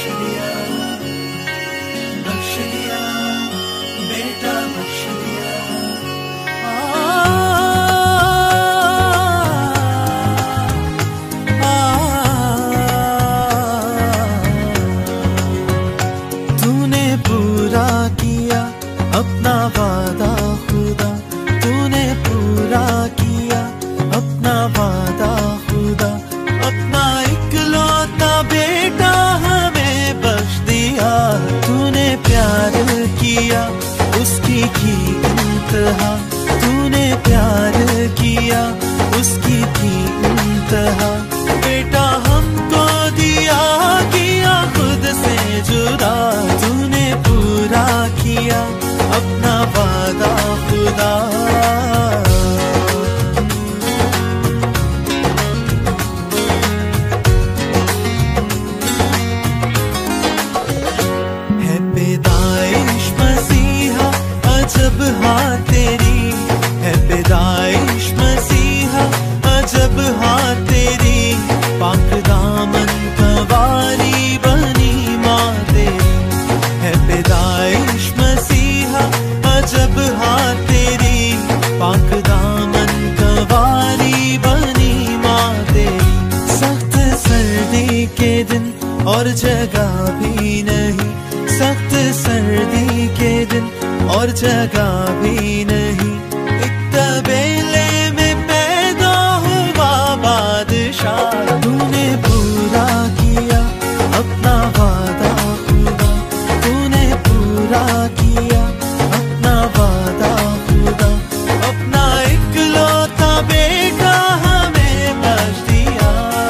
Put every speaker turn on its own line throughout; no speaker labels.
लिया, बख्श लिया, बेटा बख्श लिया।
तूने पूरा किया अपना वादा खुदा, तूने पूरा किया अपना वादा खुदा, अपना इकलौता बेटा हमें बख्श दिया। तूने प्यार किया उसकी की इंतहा, तूने प्यार किया उसकी थी इंतहा, बेटा हमको दिया किया खुद से जुदा। तूने पूरा किया अपना वादा खुदा। है पैदाइश मसीहा अजब हाँ तेरी, है पैदाइश मसीहा अजब हाँ तेरी, पाक दामन कवारी बनी माँ तेरी। है पैदाइश मसीहा अजब हाँ तेरी, पाक दामन कवारी बनी माँ तेरी। सख्त सर्दी के दिन और जगह भी नहीं, सख्त सर्दी के दिन और जगह भी नहीं, एक तबेले में पैदा हुआ बादशाह। तूने पूरा किया अपना वादा खुदा, तूने पूरा किया अपना वादा खुदा, अपना इकलौता बेटा हमें बख्श दिया।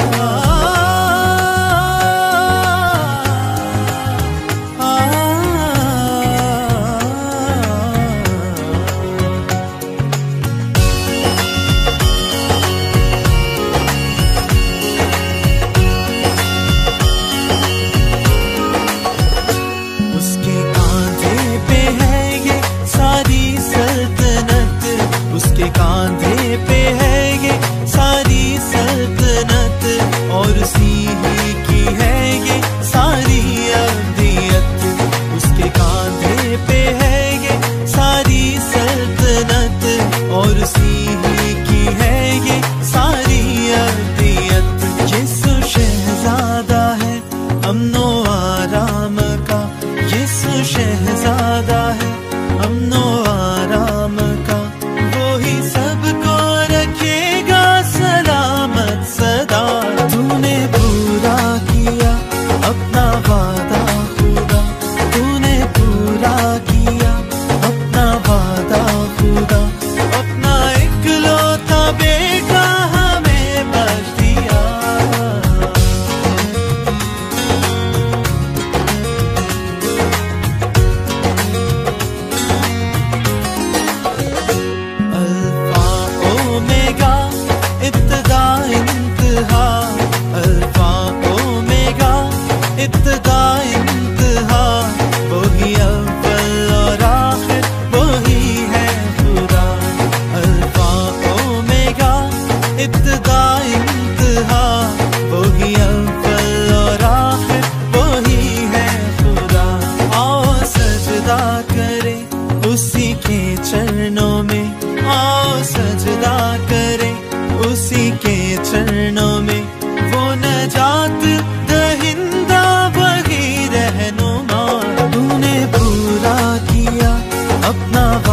उसके कांधे पे है ये सारी सल्तनत, उसके कांधे पे है ये सारी सल्तनत, और उसी ही की है ये सारी अब्दियत। उसके कांधे पे है ये सारी सल्तनत, और उसी ही की है ये सारी अब्दियत। यीशु शहजादा है अमनो आराम का, यीशु शहजादा है अमनो आराम का, वो ही सबको रखेगा सलामत सदा। तूने पूरा किया अपना वादा खुदा, तूने पूरा किया अपना वादा खुदा, अपना इकलौता बेटा हमें बख्श दिया। अल्फा ओमेगा इब्तिदा इंतहा, अल्फा ओमेगा इब्तिदा इंतहा, वही अव्वल और आखिर वही है खुदा। अल्फा ओमेगा इब्तिदा इंतहा, वही अव्वल और आखिर वही है खुदा। आओ सजदा करे उसी के चरणों में, आओ सजदा करे उसी के चरणों में, वो नजात दहिंदा वही रहनुमा। तूने पूरा किया अपना